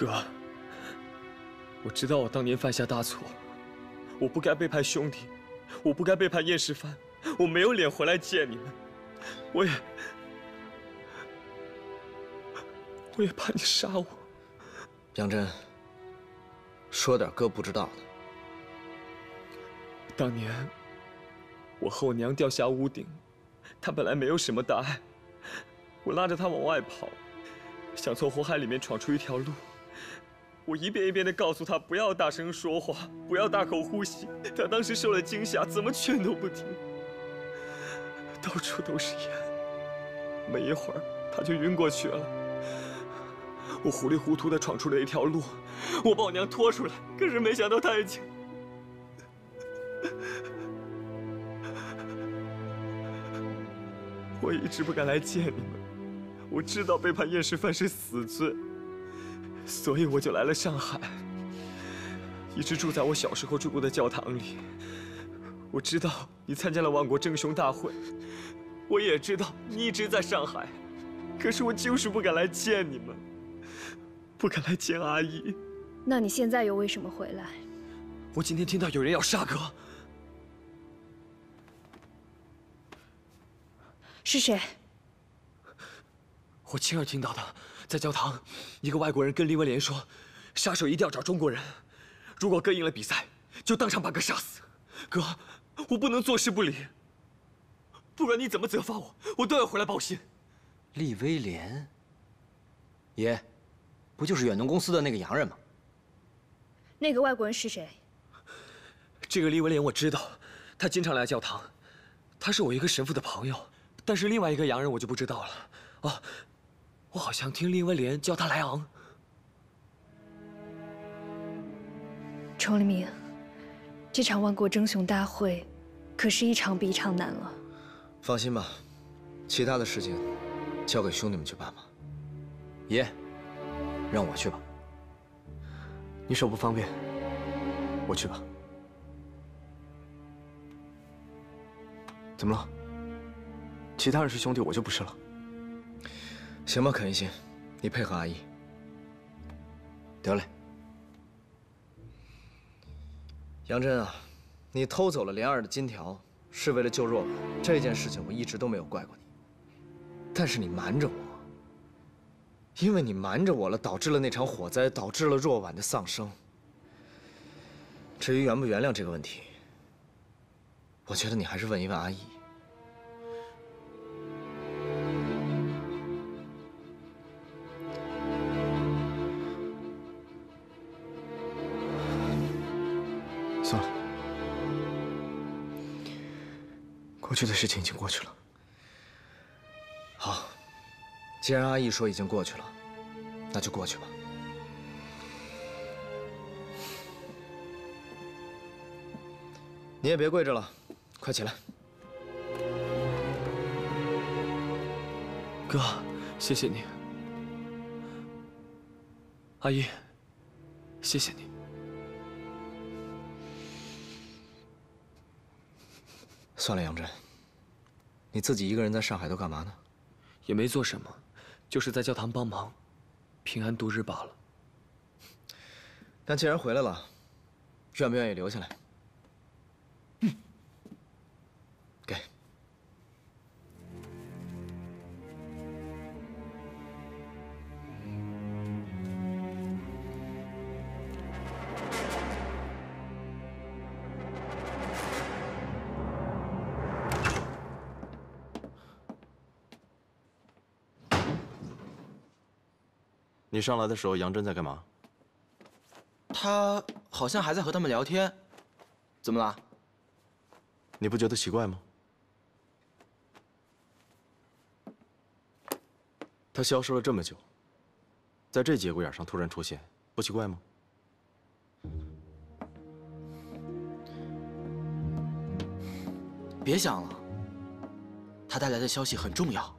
哥，我知道我当年犯下大错，我不该背叛兄弟，我不该背叛燕世蕃，我没有脸回来见你们，我也怕你杀我。 杨真，说点哥不知道的。 当年我和我娘掉下屋顶，她本来没有什么大碍，我拉着她往外跑，想从火海里面闯出一条路。我一遍一遍地告诉她不要大声说话，不要大口呼吸。她当时受了惊吓，怎么劝都不听，到处都是烟。没一会儿，她就晕过去了。我糊里糊涂地闯出了一条路，我把我娘拖出来，可是没想到她已经……我一直不敢来见你们，我知道背叛燕世蕃是死罪，所以我就来了上海，一直住在我小时候住过的教堂里。我知道你参加了万国争雄大会，我也知道你一直在上海，可是我就是不敢来见你们，不敢来见阿姨。 那你现在又为什么回来？ 我今天听到有人要杀哥。 是谁？ 我亲耳听到的，在教堂，一个外国人跟利威廉说，杀手一定要找中国人，如果哥赢了比赛，就当场把哥杀死。哥，我不能坐视不理，不管你怎么责罚我，我都要回来报信。 利威廉，爷，不就是远东公司的那个洋人吗？ 那个外国人是谁？ 这个利威廉我知道，他经常来教堂，他是我一个神父的朋友。但是另外一个洋人我就不知道了。哦，我好像听利威廉叫他莱昂。 崇黎明，这场万国争雄大会，可是一场比一场难了。 放心吧，其他的事情交给兄弟们去办吧。爷，让我去吧。 你手不方便，我去吧。怎么了？其他人是兄弟，我就不是了。 行吧，肯一心，你配合阿姨。得嘞。杨真啊，你偷走了莲儿的金条，是为了救若婉，这件事情我一直都没有怪过你。但是你瞒着我，因为你瞒着我了，导致了那场火灾，导致了若婉的丧生。至于原不原谅这个问题，我觉得你还是问一问阿姨。 算了，过去的事情已经过去了。 好，既然阿姨说已经过去了，那就过去吧。你也别跪着了，快起来。 哥，谢谢你。阿姨，谢谢你。 算了，杨真，你自己一个人在上海都干嘛呢？ 也没做什么，就是在教堂帮忙，平安度日罢了。 但既然回来了，愿不愿意留下来？给。 你上来的时候，杨真在干嘛？ 他好像还在和他们聊天，怎么了？ 你不觉得奇怪吗？他消失了这么久，在这节骨眼上突然出现，不奇怪吗？ 别想了，他带来的消息很重要。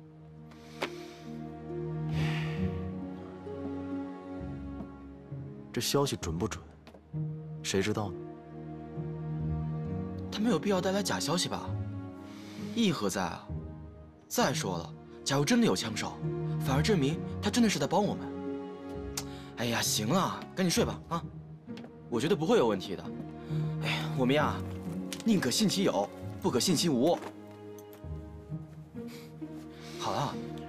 这消息准不准，谁知道呢？ 他没有必要带来假消息吧？意义何在啊？再说了，假如真的有枪手，反而证明他真的是在帮我们。 哎呀，行了，赶紧睡吧啊！我觉得不会有问题的。哎呀，我们呀，宁可信其有，不可信其无。好了。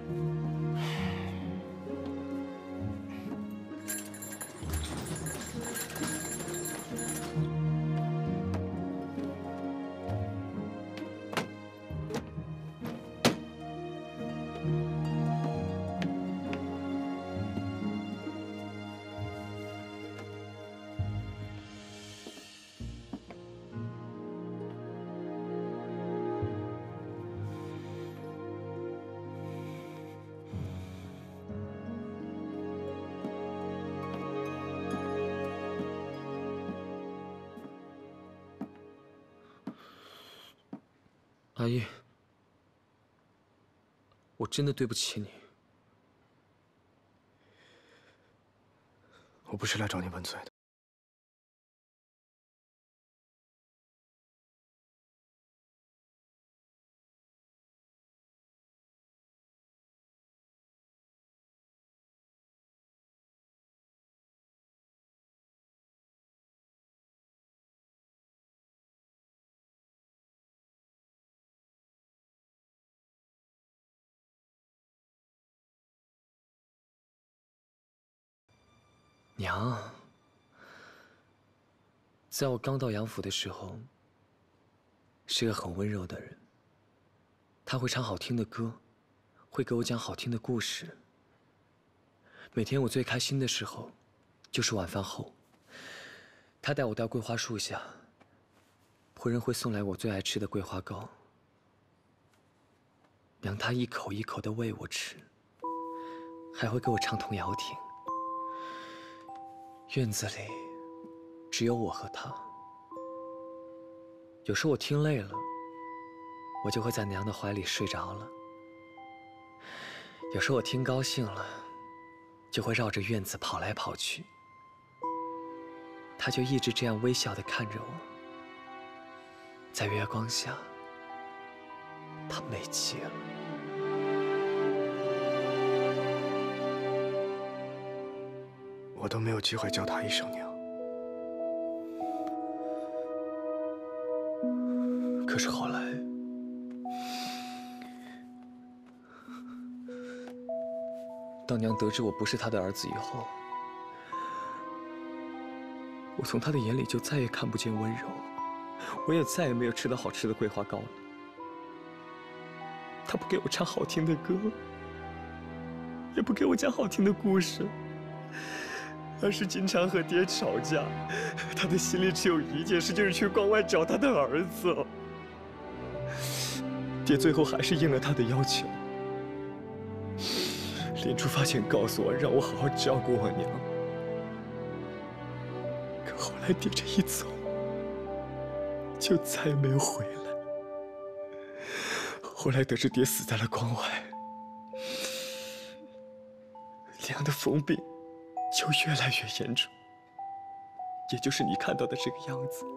阿姨，我真的对不起你。 我不是来找你问罪的。 娘，在我刚到杨府的时候，是个很温柔的人。他会唱好听的歌，会给我讲好听的故事。每天我最开心的时候，就是晚饭后，他带我到桂花树下，仆人会送来我最爱吃的桂花糕。娘她一口一口地喂我吃，还会给我唱童谣听。院子里只有我和他。有时我听累了，我就会在娘的怀里睡着了。有时我听高兴了，就会绕着院子跑来跑去。他就一直这样微笑地看着我，在月光下，他美极了。 我都没有机会叫他一声娘。 可是后来，当娘得知我不是她的儿子以后，我从她的眼里就再也看不见温柔，我也再也没有吃到好吃的桂花糕了。她不给我唱好听的歌，也不给我讲好听的故事，而是经常和爹吵架。她的心里只有一件事，就是去关外找她的儿子。爹最后还是应了他的要求，连出发前告诉我，让我好好照顾我娘。可后来爹这一走，就再也没有回来。后来得知爹死在了关外，娘的疯病就越来越严重，也就是你看到的这个样子。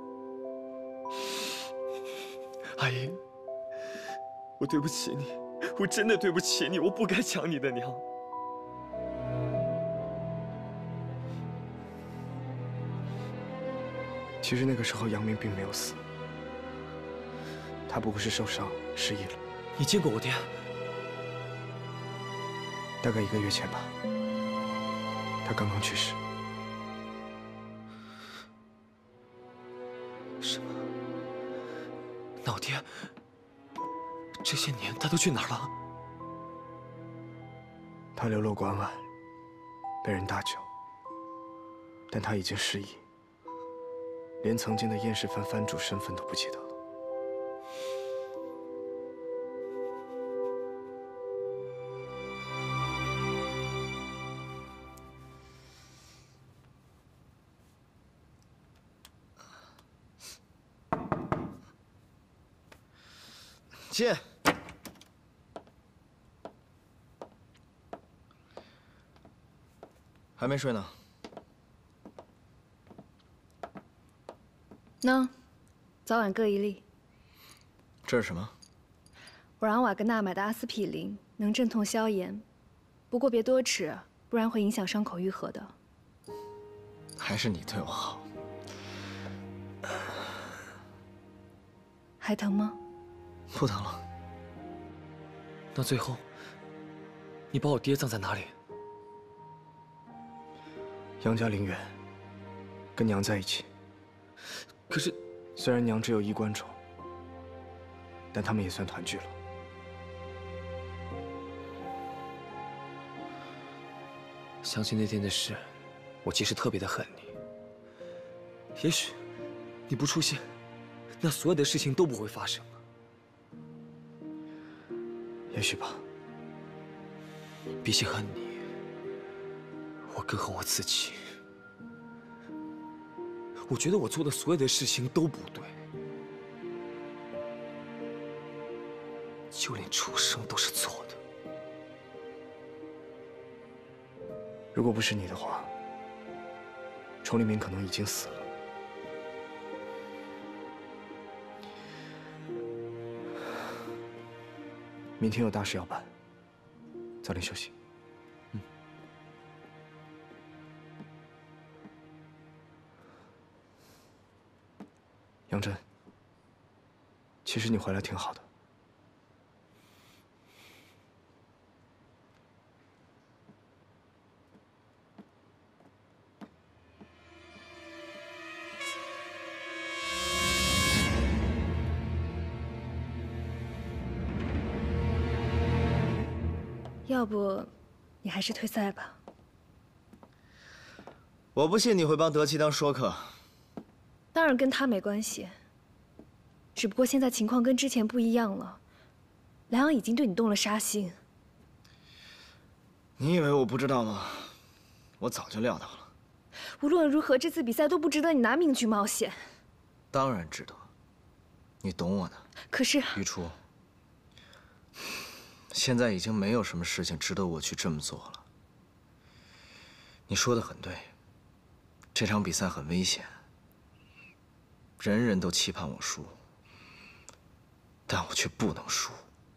阿姨，我对不起你，我真的对不起你，我不该抢你的娘。 其实那个时候，杨明并没有死，他不过是受伤失忆了。 你见过我爹？ 大概1个月前吧，他刚刚去世。 什么？那我爹这些年他都去哪儿了？ 他流落关外，被人搭救，但他已经失忆，连曾经的燕世藩藩主身份都不记得了。进。还没睡呢。 喏，早晚各1粒。 这是什么？ 我让瓦格纳买的阿司匹林，能镇痛消炎，不过别多吃，不然会影响伤口愈合的。 还是你对我好。 还疼吗？ 不疼了。 那最后，你把我爹葬在哪里？ 杨家陵园，跟娘在一起。 可是， 虽然娘只有衣冠冢，但他们也算团聚了。 想起那天的事，我其实特别的恨你。也许，你不出现，那所有的事情都不会发生。 也许吧。 比起恨你，我更恨我自己。我觉得我做的所有的事情都不对，就连出生都是错的。 如果不是你的话，崇立明可能已经死了。明天有大事要办，早点休息。杨真，其实你回来挺好的。 要不，你还是退赛吧。 我不信你会帮德七当说客。 当然跟他没关系，只不过现在情况跟之前不一样了，梁阳已经对你动了杀心。 你以为我不知道吗？我早就料到了。 无论如何，这次比赛都不值得你拿命去冒险。 当然值得，你懂我的。 可是， 于初，现在已经没有什么事情值得我去这么做了。你说的很对，这场比赛很危险，人人都期盼我输，但我却不能输。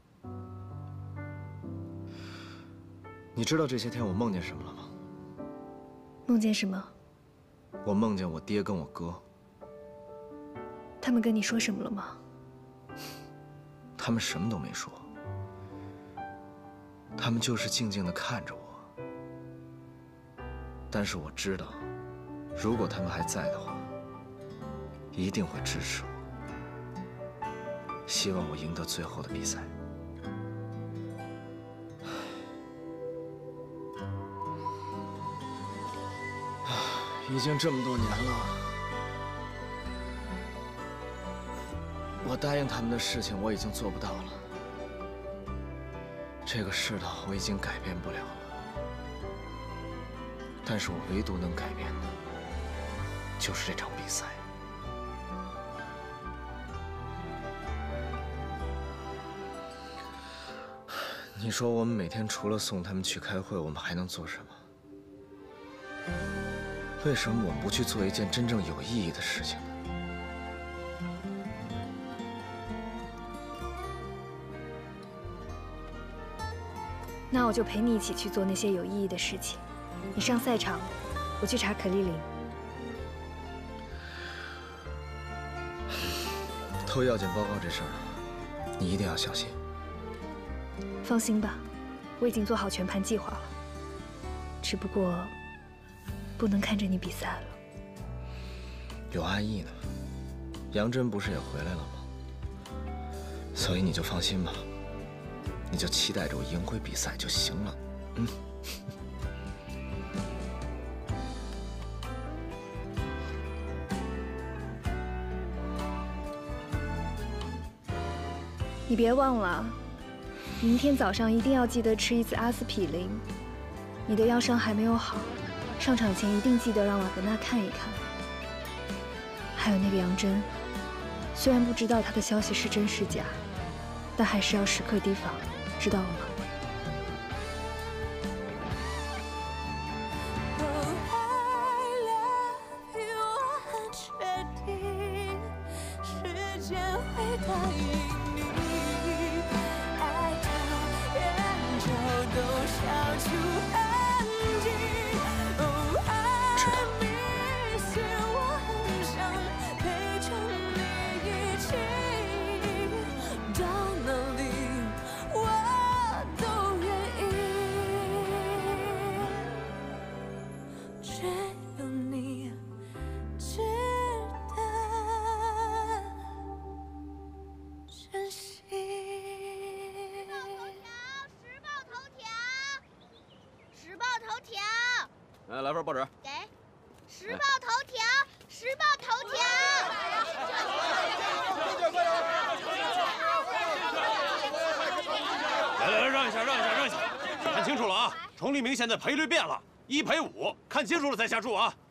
你知道这些天我梦见什么了吗？ 梦见什么？ 我梦见我爹跟我哥。 他们跟你说什么了吗？ 他们什么都没说，他们就是静静地看着我。但是我知道，如果他们还在的话，一定会支持我，希望我赢得最后的比赛。已经这么多年了，我答应他们的事情我已经做不到了，这个世道我已经改变不了了。但是我唯独能改变的，就是这场比赛。你说我们每天除了送他们去开会，我们还能做什么？为什么我们不去做一件真正有意义的事情呢？ 那我就陪你一起去做那些有意义的事情。你上赛场，我去查可丽琳。 偷药检报告这事儿，你一定要小心。 放心吧，我已经做好全盘计划了。只不过，不能看着你比赛了。 有阿义呢，杨真不是也回来了吗？所以你就放心吧，你就期待着我赢回比赛就行了。嗯。 你别忘了，明天早上一定要记得吃一次阿司匹林。你的腰伤还没有好，上场前一定记得让瓦格纳看一看。还有那个杨真，虽然不知道他的消息是真是假，但还是要时刻提防，知道了吗？ 来份报纸。 给，时报头条，时报头条。 来，让一下，看清楚了啊！崇立明现在赔率变了，1赔5，看清楚了再下注啊！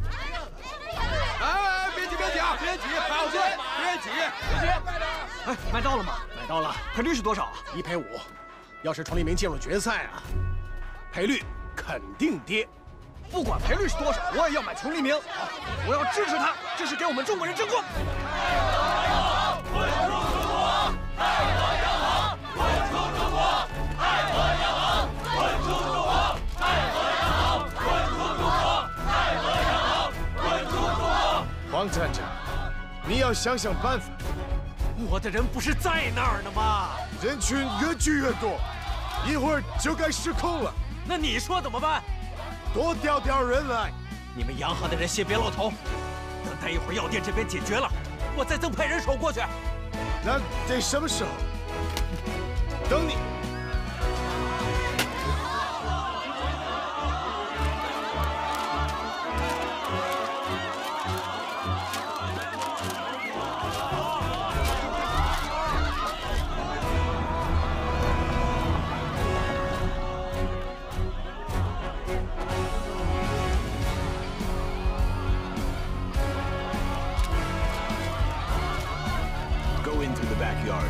哎，别急啊，别急，好些，别急。 哎，买到了吗？ 买到了， 赔率是多少啊 ？1赔5。要是崇立明进入决赛啊，赔率肯定跌。 不管赔率是多少，我也要买崇立明。我要支持他，这是给我们中国人争光。 王站长，你要想想办法。 我的人不是在那儿呢吗？ 人群越聚越多，一会儿就该失控了。 那你说怎么办？ 多调人来。 你们洋行的人先别露头，等待一会儿药店这边解决了，我再增派人手过去。 那得什么时候？等你。 Go into the backyard.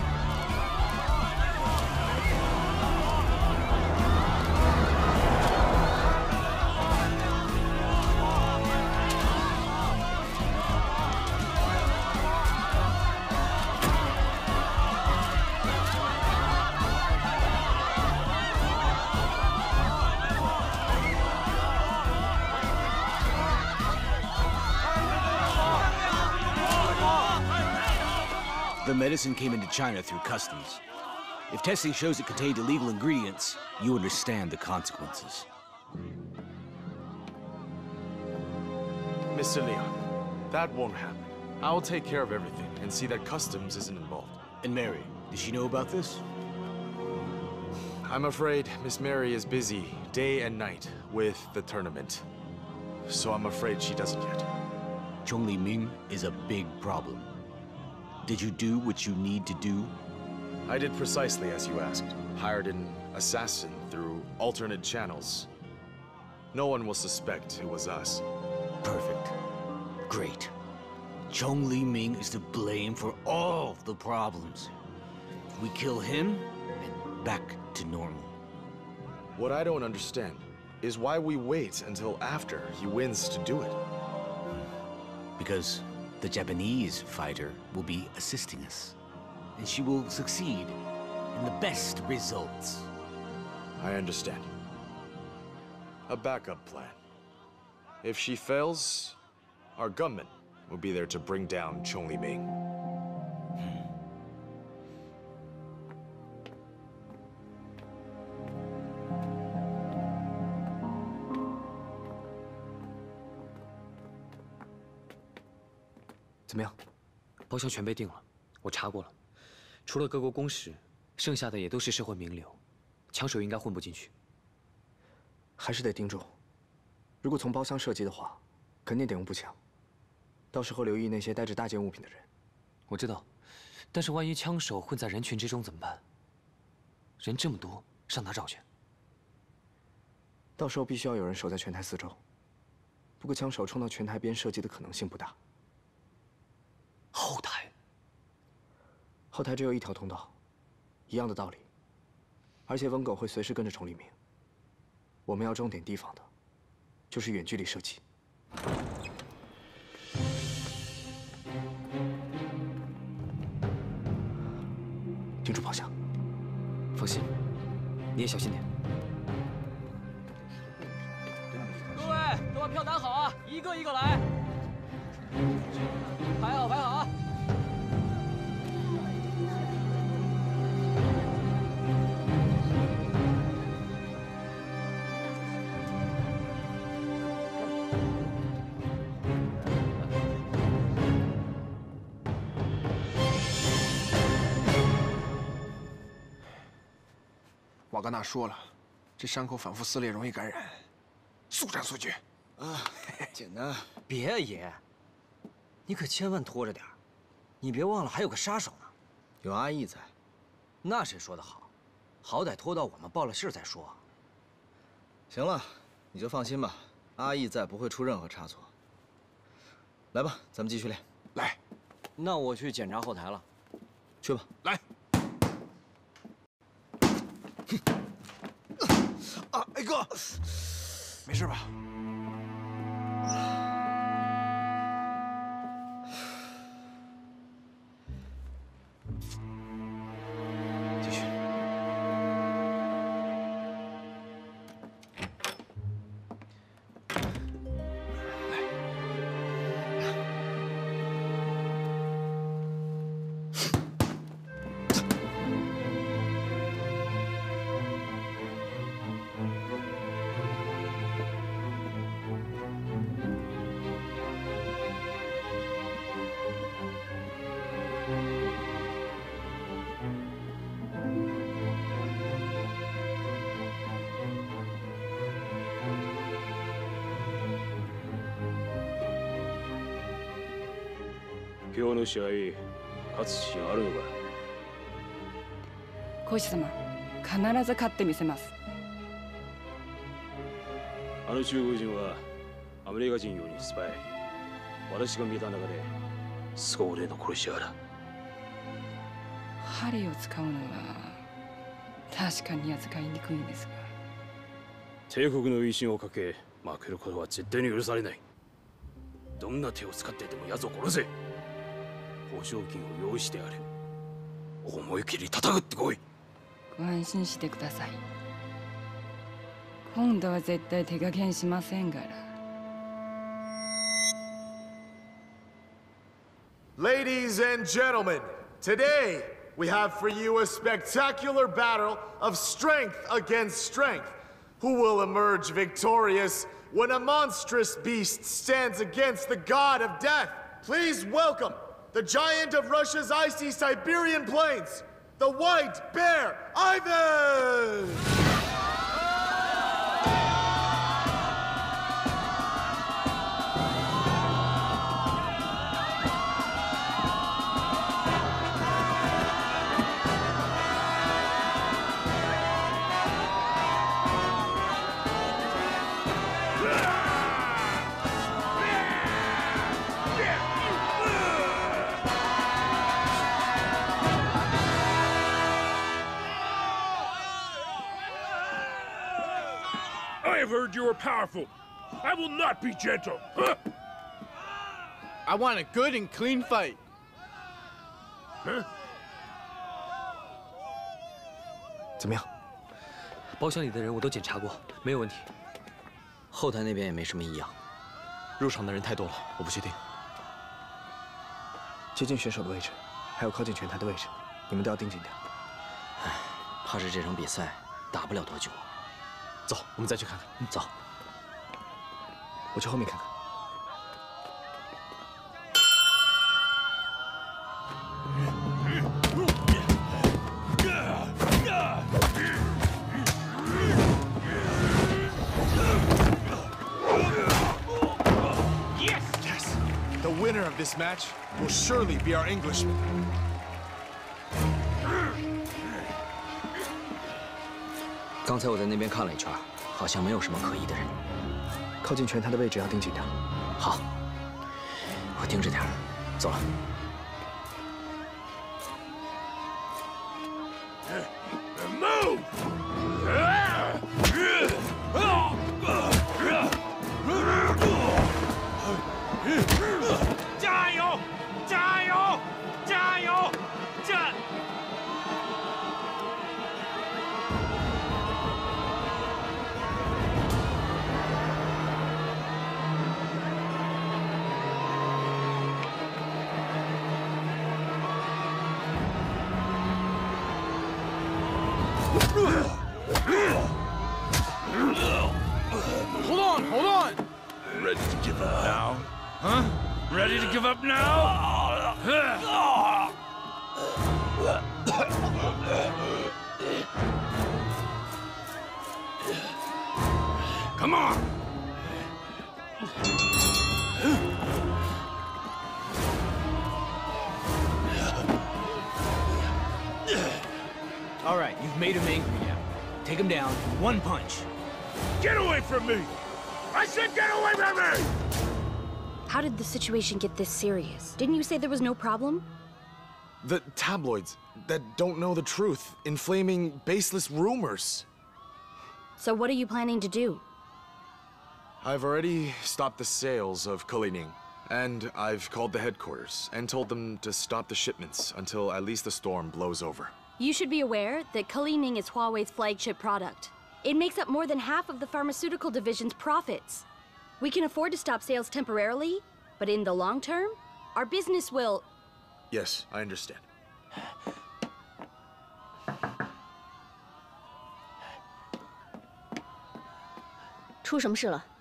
The medicine came into China through customs. If testing shows it contained illegal ingredients, you understand the consequences. Mr. Leon, that won't happen. I'll take care of everything and see that customs isn't involved. And Mary, did she know about this? I'm afraid Miss Mary is busy day and night with the tournament. So I'm afraid she doesn't yet. Chong Li Ming is a big problem. Did you do what you need to do? I did precisely as you asked. Hired an assassin through alternate channels. No one will suspect it was us. Perfect. Great. Chong Li Ming is to blame for all the problems. We kill him, and back to normal. What I don't understand is why we wait until after he wins to do it. Because the Japanese fighter will be assisting us, and she will succeed in the best results. I understand. A backup plan. If she fails, our gunmen will be there to bring down Chong Li Ming. Hmm. 怎么样？ 包厢全被定了，我查过了，除了各国公使，剩下的也都是社会名流，枪手应该混不进去。 还是得盯住，如果从包厢射击的话，肯定得用步枪。到时候留意那些带着大件物品的人。 我知道，但是万一枪手混在人群之中怎么办？人这么多，上哪找去？ 到时候必须要有人守在拳台四周。不过枪手冲到拳台边射击的可能性不大。 后台。 后台只有一条通道，一样的道理。而且温狗会随时跟着崇立明。我们要重点提防的，就是远距离射击。盯住包厢。 放心，你也小心点。 各位都把票拿好啊，一个一个来，排好排好啊。 瓦格纳说了，这伤口反复撕裂容易感染，速战速决。 啊，简单。 别爷，你可千万拖着点儿，你别忘了还有个杀手呢。 有阿义在。 那谁说的好？好歹拖到我们报了信再说。 行了，你就放心吧，阿义在不会出任何差错。来吧，咱们继续练。 来， 那我去检查后台了。 去吧。 来。 啊，哎哥， 没事吧？ 继续。 今日の試合、勝つ自信あるのか。 コーチ様、必ず勝ってみせます。 あの中国人はアメリカ人よりスパイ。私が見た中で凄腕の殺し屋だ。 針を使うのは確かに扱いにくいんですが。 帝国の威信をかけ負けることは絶対に許されない。どんな手を使ってでも奴を殺せ。報奨金を用意してある。思い切り叩くってこい。 ご安心してください。今度は絶対手加減しませんから。 Ladies and gentlemen, today we have for you a spectacular battle of strength against strength. Who will emerge victorious when a monstrous beast stands against the god of death? Please welcome the giant of Russia's icy Siberian plains, the White Bear, Ivan! I've heard you are powerful. I will not be gentle. Huh? I want a good and clean fight. Huh? 怎么样？ 包厢里的人我都检查过，没有问题。 后台那边也没什么异样。 入场的人太多了，我不确定。接近选手的位置，还有靠近拳台的位置，你们都要盯紧点。 唉，怕是这场比赛打不了多久。 走，我们再去看看。 走。 我去后面看看。 Yes! The winner of this match will surely be our Englishman. 刚才我在那边看了一圈，好像没有什么可疑的人。 靠近拳台的位置要盯紧点。 好，我盯着点。走了。 Move! 加油！加油！加油！ Hold on, hold on! Ready to give up now? Huh? Ready to give up now? Come on! All right, you've made him angry now. Take him down, one punch. Get away from me! I said get away from me! How did the situation get this serious? Didn't you say there was no problem? The tabloids that don't know the truth, inflaming baseless rumors. So what are you planning to do? I've already stopped the sales of Kalining, and I've called the headquarters and told them to stop the shipments until at least the storm blows over. You should be aware that Kalining is Huawei's flagship product. It makes up more than half of the pharmaceutical division's profits. We can afford to stop sales temporarily, but in the long term, our business will... Yes, I understand. 出什么事了？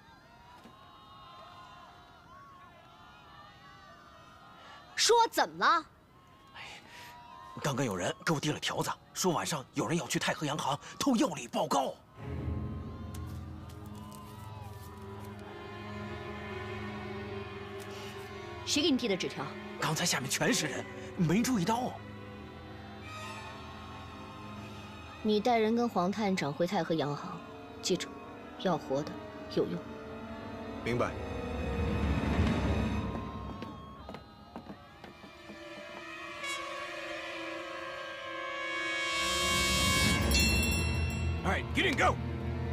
说怎么了？ 刚刚有人给我递了条子，说晚上有人要去太和洋行偷药理报告。 谁给你递的纸条？ 刚才下面全是人，没注意到。 你带人跟黄探长回太和洋行，记住，要活的有用。 明白。 All right, get in, go.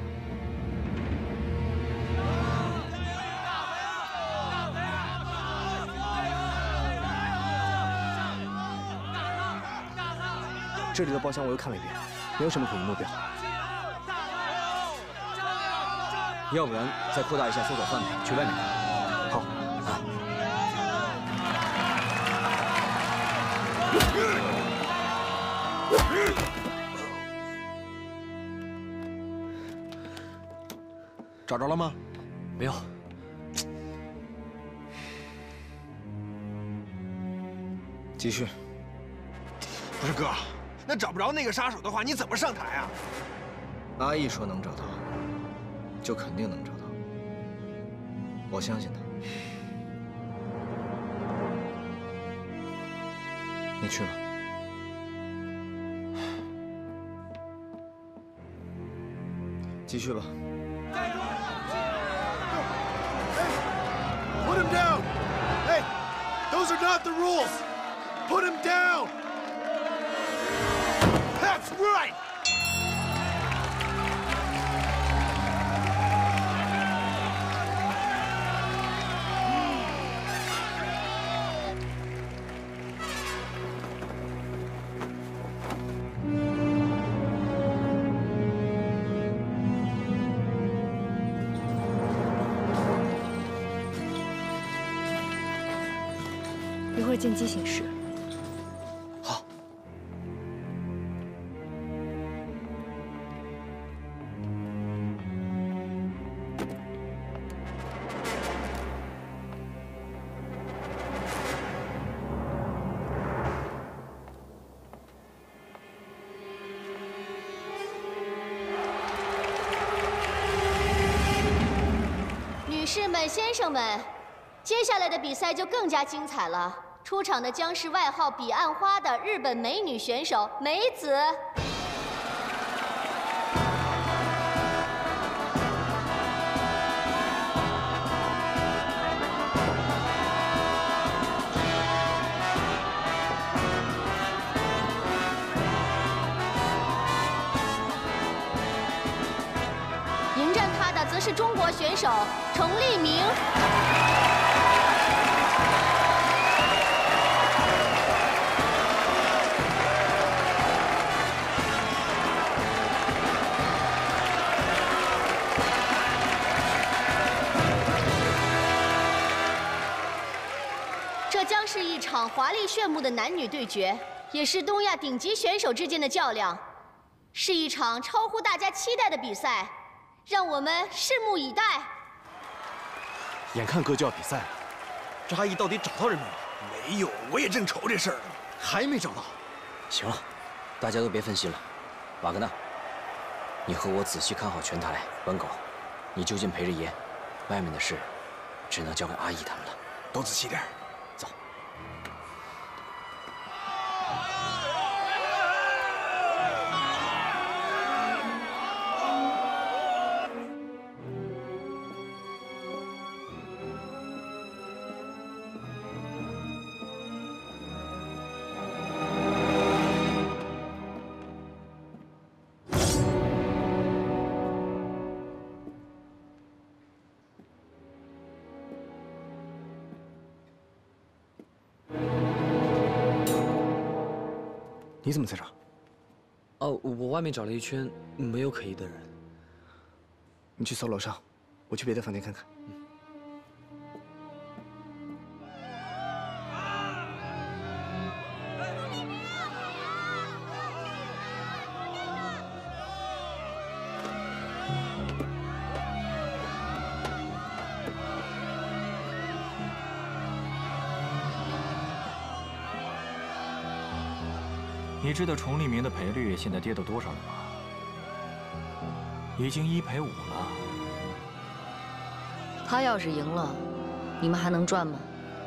这里的包厢我又看了一遍，没有什么可疑目标。要不然再扩大一下搜索范围，去外面看。好，啊。 找着了吗？没有。继续。 不是哥，那找不着那个杀手的话，你怎么上台啊？ 阿义说能找到，就肯定能找到。我相信他。你去吧。 继续吧。 Put him down! Hey, those are not the rules! Put him down! That's right! “一会儿见机行室。” 好。 女士们、先生们，接下来的比赛就更加精彩了。 出场的将是外号“彼岸花”的日本美女选手梅子。迎战她的则是中国选手崇利明。 这将是一场华丽炫目的男女对决，也是东亚顶级选手之间的较量，是一场超乎大家期待的比赛，让我们拭目以待。 眼看哥就要比赛了，这阿义到底找到人没有？ 没有，我也正愁这事儿呢， 还没找到。 行了，大家都别分析了。瓦格纳，你和我仔细看好拳台。文狗，你就近陪着爷，外面的事只能交给阿义他们了。 都仔细点。 走。 你怎么在这儿？ 哦，我外面找了一圈，没有可疑的人。 你去搜楼上，我去别的饭店看看。 你知道崇利明的赔率现在跌到多少了吗？已经1赔5了。 他要是赢了，你们还能赚吗？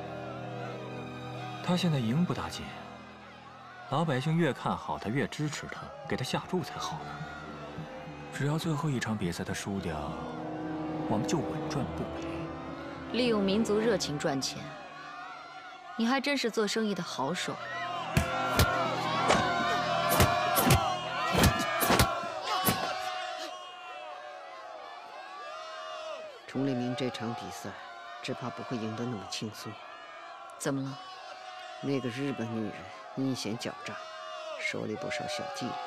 他现在赢不打紧，老百姓越看好他，越支持他，给他下注才好呢。只要最后一场比赛他输掉，我们就稳赚不赔。 利用民族热情赚钱，你还真是做生意的好手。 崇利明这场比赛，只怕不会赢得那么轻松。 怎么了？ 那个日本女人阴险狡诈，手里不少小伎俩。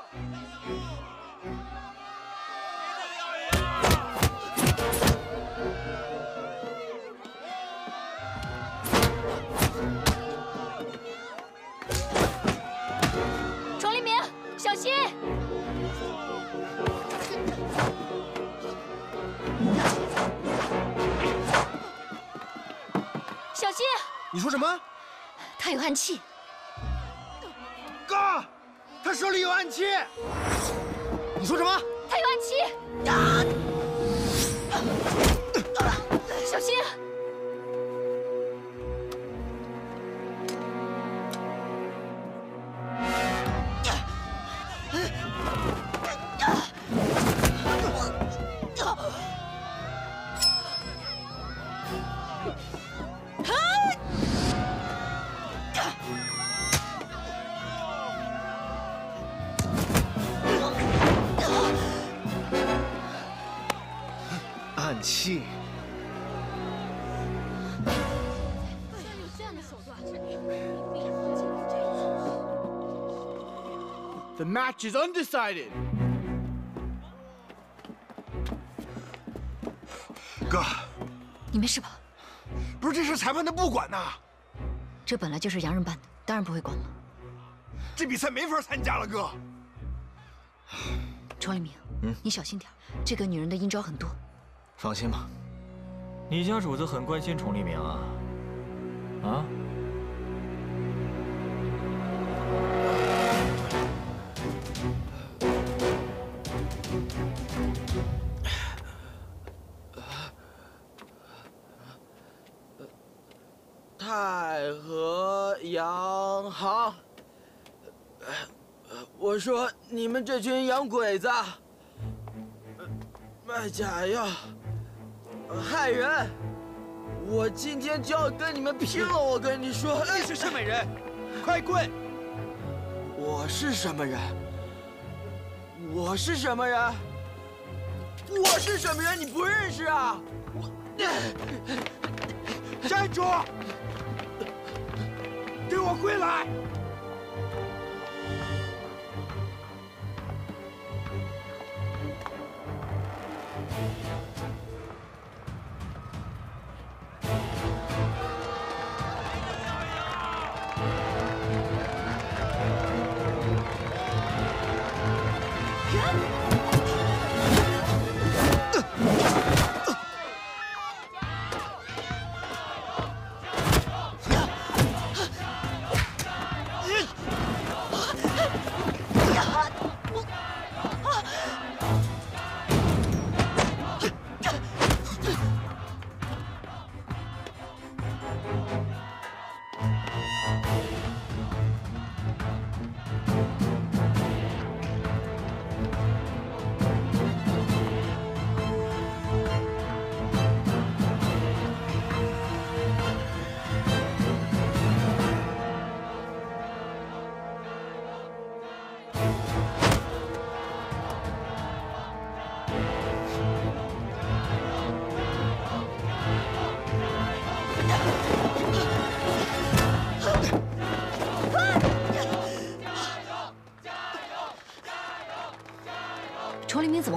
崇利明，小心！小心！ 你说什么？ 他有暗器。 哥，他手里有暗器。你说什么？ 他有暗器。小心！ 暗器。 The match is undecided. 哥， 你没事吧？ 不是这事裁判他不管呐。 这本来就是洋人办的，当然不会管了。 这比赛没法参加了，哥。 崇利明，你小心点，这个女人的阴招很多。 放心吧。 你家主子很关心崇利明啊？啊？ 太和洋行，我说你们这群洋鬼子，卖假药，害人！我今天就要跟你们拼了！我跟你说， 你是什么人？快滚！ 我是什么人？我是什么人？我是什么人？你不认识啊？ 站住！给我跪来！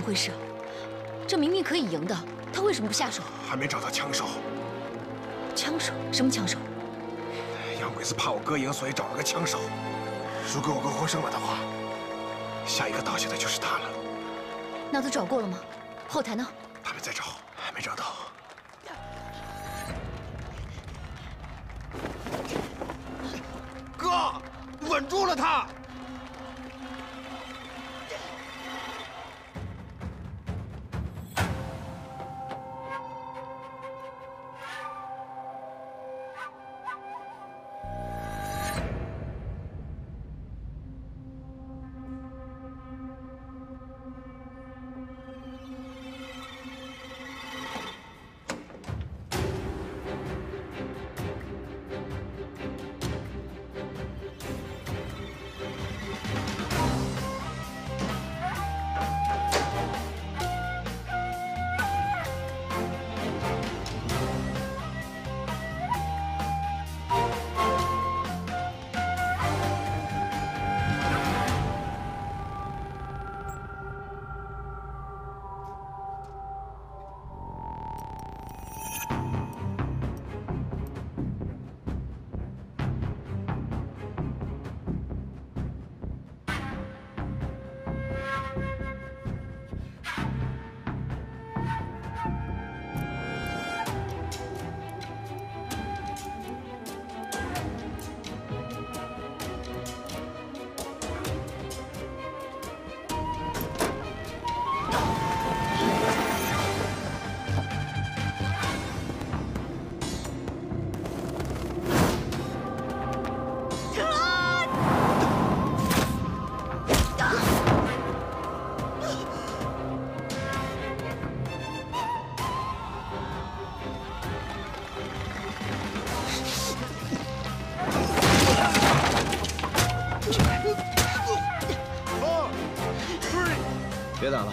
回事？这明明可以赢的，他为什么不下手？ 还没找到枪手。 枪手？什么枪手？ 洋鬼子怕我哥赢，所以找了个枪手。如果我哥获胜了的话，下一个倒下的就是他了。 那都找过了吗？后台呢？ 他们在找，还没找到。 哥，稳住了他！ 别打了。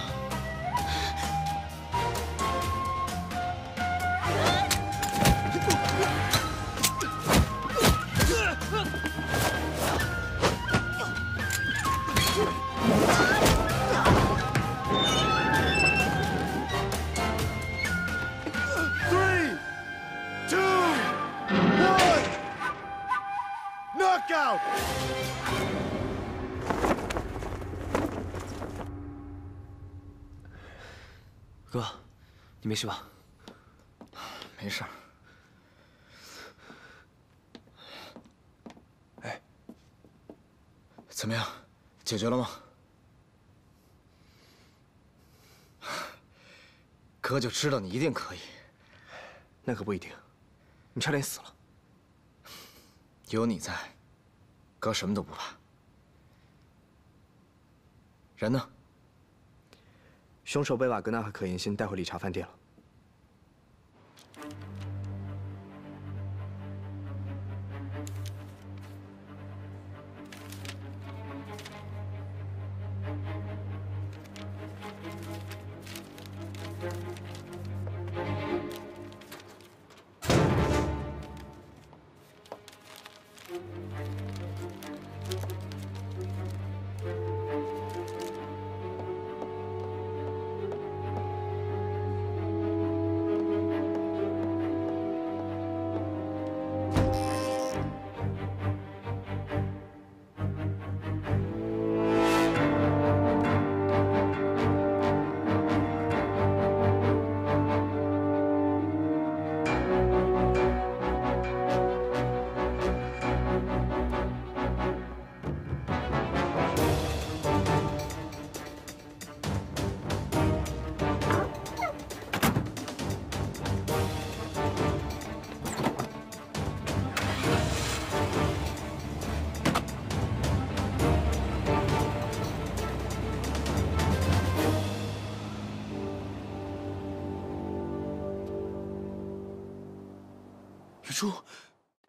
3, 2, 1, knockout! 哥，你没事吧？ 没事。哎，怎么样？解决了吗？哥就知道你一定可以。 那可不一定，你差点死了。 有你在，哥什么都不怕。人呢？ 凶手被瓦格纳和可言心带回理查饭店了。 雨珠。